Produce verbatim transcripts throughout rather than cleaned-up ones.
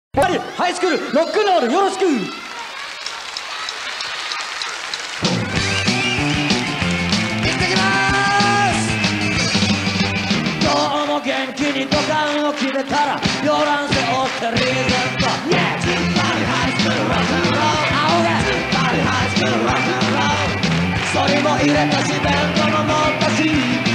パリハイスクールロックンロールよろしく。 行ってきまーす。 今日も元気に土管を決めたらヨランセ追ってリーゼント Yeah! ツッパリハイスクールロックンロール、 青がツッパリハイスクールロックンロール、 そりも入れたし弁当も持ったし、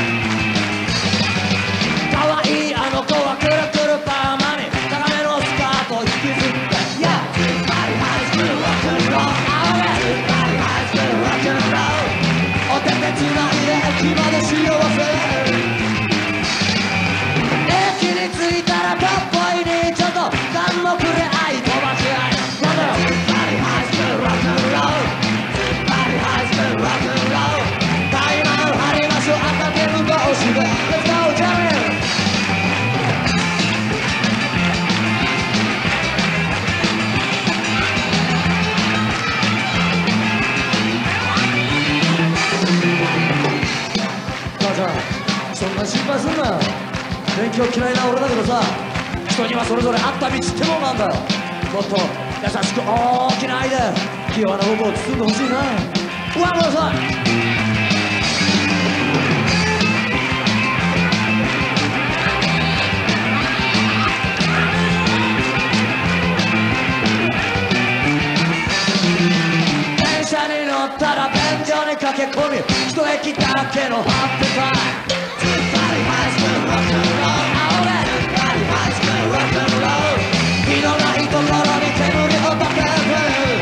可愛いあの子はくるくるパーマに高めのスカートを引きずって Yeah! ツッパリハイスクールロックンロール、 青がツッパリハイスクールロックンロール、 お手手つないで駅まで幸せ。駅に着いたらかっこいいにちょっと何もくれ合い飛ばし合いなんだよ。 ツッパリハイスクールロックンロール、ツッパリハイスクールロックンロール、 タイマン張りましょう赤剣同士で Let's go ジャミン。母ちゃんそんな心配すんなよ。勉強嫌いな俺だけどさ、人にはそれぞれあった道ってもんなんだよ。もっと優しく大きな愛で清和な僕を包んでほしいな。ワンモーさん電車に乗ったら便所に駆け込み一駅だけのハッピータイム。 ツッパリハイスクールロックンロール、 青がツッパリハイスクールロックンロール、 火のないところに煙をたける。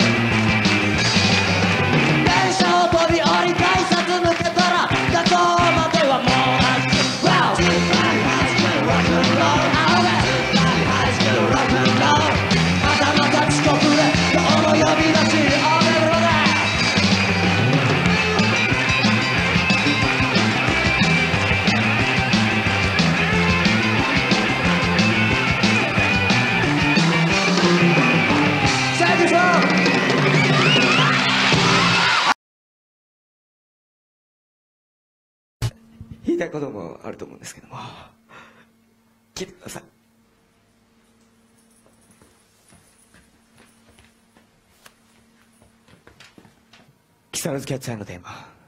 電車を飛び降り改札抜けたら学校まではもうなし。Wow! ツッパリハイスクールロックンロール、 青がツッパリハイスクールロックンロール、 またまた遅刻で今日も呼び出しおめでとうだ。Thank you so 言いたいこともあると思うんですけども、聞いてください。木更津キャッチャーのテーマ。